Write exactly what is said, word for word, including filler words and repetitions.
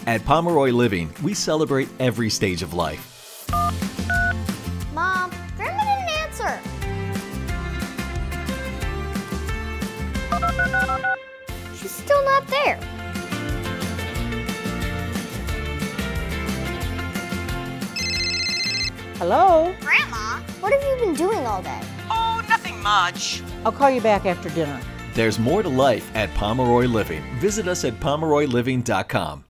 At Pomeroy Living, we celebrate every stage of life. Mom, Grandma didn't answer. She's still not there. Hello? Grandma, what have you been doing all day? Oh, nothing much. I'll call you back after dinner. There's more to life at Pomeroy Living. Visit us at pomeroy living dot com.